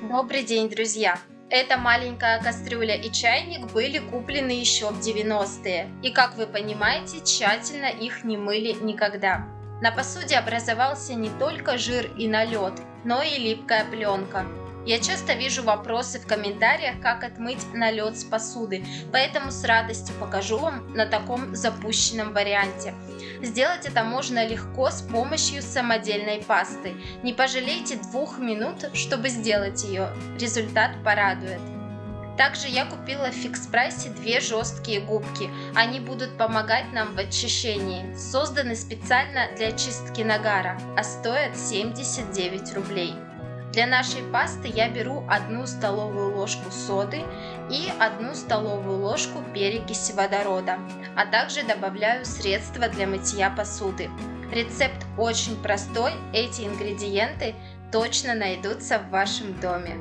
Добрый день, друзья! Эта маленькая кастрюля и чайник были куплены еще в 90-е, и, как вы понимаете, тщательно их не мыли никогда. На посуде образовался не только жир и налет, но и липкая пленка. Я часто вижу вопросы в комментариях, как отмыть налет с посуды, поэтому с радостью покажу вам на таком запущенном варианте. Сделать это можно легко с помощью самодельной пасты. Не пожалейте 2 минут, чтобы сделать ее. Результат порадует. Также я купила в фикс-прайсе 2 жесткие губки. Они будут помогать нам в очищении. Созданы специально для чистки нагара, а стоят 79 рублей. Для нашей пасты я беру 1 столовую ложку соды и 1 столовую ложку перекиси водорода, а также добавляю средства для мытья посуды. Рецепт очень простой, эти ингредиенты точно найдутся в вашем доме.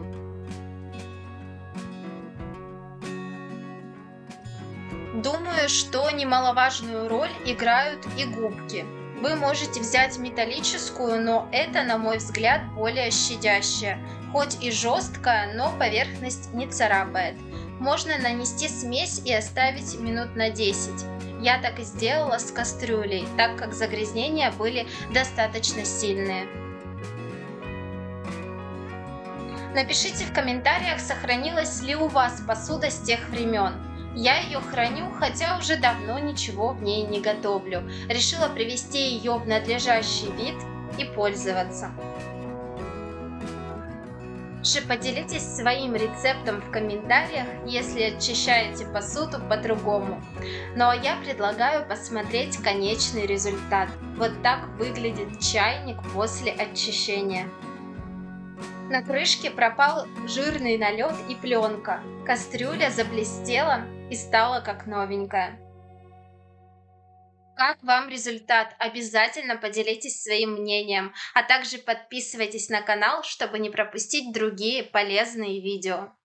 Думаю, что немаловажную роль играют и губки. Вы можете взять металлическую, но это, на мой взгляд, более щадящая. Хоть и жесткая, но поверхность не царапает. Можно нанести смесь и оставить минут на 10. Я так и сделала с кастрюлей, так как загрязнения были достаточно сильные. Напишите в комментариях, сохранилась ли у вас посуда с тех времен. Я ее храню, хотя уже давно ничего в ней не готовлю. Решила привести ее в надлежащий вид и пользоваться. Поделитесь своим рецептом в комментариях, если очищаете посуду по-другому. Ну а я предлагаю посмотреть конечный результат. Вот так выглядит чайник после очищения. На крышке пропал жирный налет и пленка. Кастрюля заблестела и стала как новенькая. Как вам результат? Обязательно поделитесь своим мнением, а также подписывайтесь на канал, чтобы не пропустить другие полезные видео.